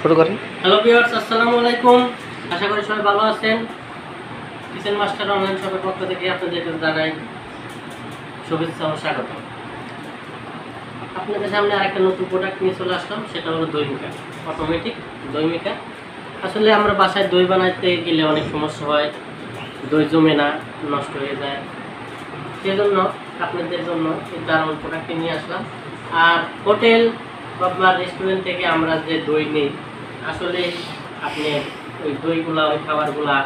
শুরু করেন। Hello viewers, আসসালামু আলাইকুম। আশা করি সবাই ভালো আছেন। কিচেন মাস্টার অনলাইন শপের পক্ষ থেকে আপনাদেরকে জানাই শুভেচ্ছা ও স্বাগত। আপনাদের সামনে আরেকটা নতুন প্রোডাক্ট নিয়ে চলে আসলাম, সেটা হলো দই মেকার, অটোমেটিক দই মেকার। আসলে আমরা বাসায় দই বানাতে গেলে অনেক সমস্যা হয়, দই জমে না, নষ্ট হয়ে যায়। সেজন্য আপনাদের জন্য এই দারুণ প্রোডাক্টটি নিয়ে আসলাম। আর হোটেল বা রেস্টুরেন্ট থেকে আমরা যে দই নিই, আসলে আপনি ওই দইগুলা, ওই খাবারগুলা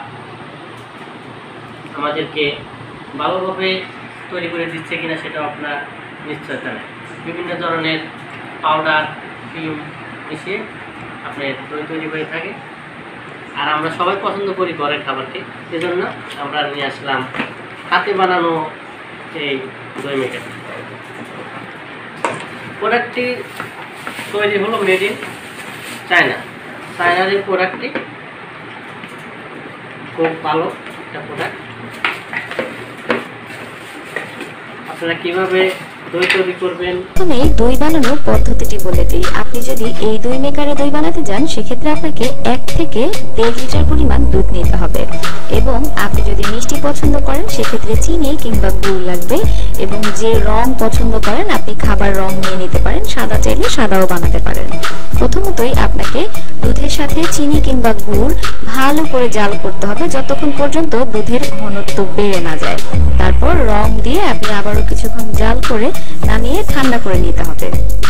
আমাদেরকে ভালোভাবে তৈরি করে দিচ্ছে কিনা সেটাও আপনার নিশ্চয়তা নেই। বিভিন্ন ধরনের পাউডার, ক্রিম মিশিয়ে আপনার দই তৈরি করে থাকে। আর আমরা সবাই পছন্দ করি ঘরের খাবারকে, সেজন্য আমরা নিয়ে আসলাম হাতে বানানো এই দই মেকার। প্রোডাক্টটি তৈরি হলো মেড ইন চায়না। চায়নার এই প্রোডাক্টটি খুব ভালো একটা প্রোডাক্ট। আপনারা কীভাবে দই তৈরি করবেন? প্রথমে দই বানানোর পদ্ধতিটি বলে দিই। আপনি যদি এই দই মেকারে দই বানাতে যান, সেক্ষেত্রে আপনাকে 1 থেকে 1.5 লিটার পরিমাণ দুধ নিতে হবে। এবং আপনি যদি মিষ্টি পছন্দ করেন, সেক্ষেত্রে চিনি কিংবা গুড় লাগবে। এবং যে রং পছন্দ করেন, আপনি খাবার রং নিয়ে নিতে পারেন, সাদা চাইলে সাদাও বানাতে পারেন। প্রথমতই আপনাকে দুধের সাথে চিনি কিংবা গুড় ভালো করে জাল করতে হবে, যতক্ষণ পর্যন্ত দুধের ঘনত্ব বেড়ে না যায়। তারপর রং দিয়ে আপনি আবারও কিছুক্ষণ জাল করে নামিয়ে ঠান্ডা করে নিতে হবে।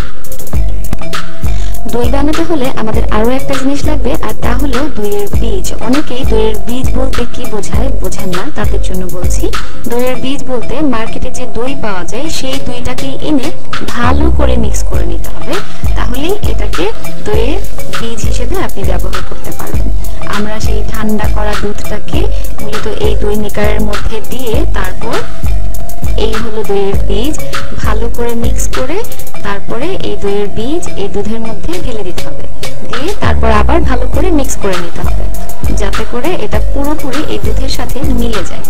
দই বানাতে হলে আমাদের আরো একটা জিনিস লাগবে, আর তা হলো দইয়ের বীজ। অনেকেই দইয়ের বীজ বলতে কি বোঝায় বোঝেন না, তাদের জন্য বলছি। দইয়ের বীজ বলতে মার্কেটে যে দই পাওয়া যায়, সেই দইটাকে এনে ভালো করে মিক্স করে নিতে হবে, তাহলেই এটাকে দইয়ের বীজ হিসেবে আপনি ব্যবহার করতে পারবেন। আমরা সেই ঠান্ডা করা দুধটাকে মূলত এই দই মেকারের মধ্যে দিয়ে, তারপর এই হলো দইয়ের বীজ, ভালো করে মিক্স করে তারপরে এই দইয়ের বীজ এই দুধের মধ্যে ঢেলে দিতে হবে। দিয়ে তারপর আবার ভালো করে মিক্স করে নিতে হবে, যাতে করে এটা পুরোপুরি এই দুধের সাথে মিলে যায়।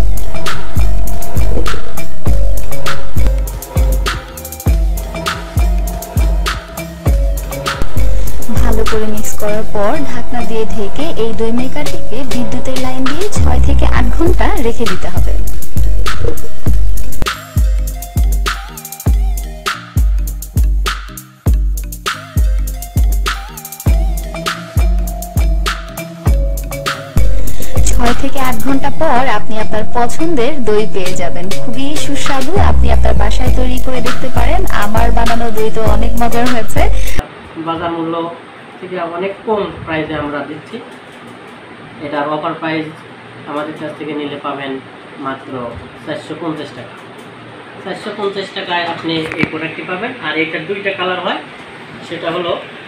ভালো করে মিক্স করার পর ঢাকনা দিয়ে ঢেকে এই দই মেকারটিকে বিদ্যুতের লাইন দিয়ে 6 থেকে 8 ঘন্টা রেখে দিতে হবে। থেকে 8 ঘন্টা পর আপনি আপনার পছন্দের দই পেয়ে যাবেন। খুবই সুস্বাদু, আপনি আপনার বাসায় তৈরি করে দেখতে পারেন। আমার বানানো দই তো অনেক মজার হয়েছে। বাজার মূল্য থেকে অনেক কম প্রাইসে আমরা দিচ্ছি। এটার অফার প্রাইস আমাদের কাছ থেকে নিলে পাবেন মাত্র 450 টাকা। 450 টাকায় আপনি এই প্রোডাক্টটি পাবেন। আর এটার 2টা কালার হয়, সেটা হলো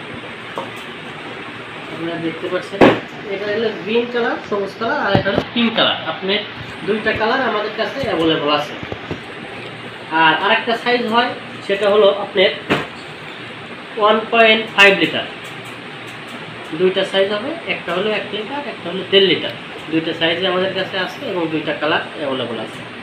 আপনারা দেখতে পাচ্ছেন, এটা হলো গ্রিন কালার, সবুজ কালার, আর এটা হলো পিঙ্ক কালার। আপনার 2টা কালার আমাদের কাছে অ্যাভেলেবল আছে। আর আরেকটা সাইজ হয়, সেটা হলো আপনার 1.5 লিটার। 2টা সাইজ হবে, একটা হলো 1 লিটার, একটা হলো 1.5 লিটার। 2টা সাইজে আমাদের কাছে আছে এবং 2টা কালার অ্যাভেলেবল আছে।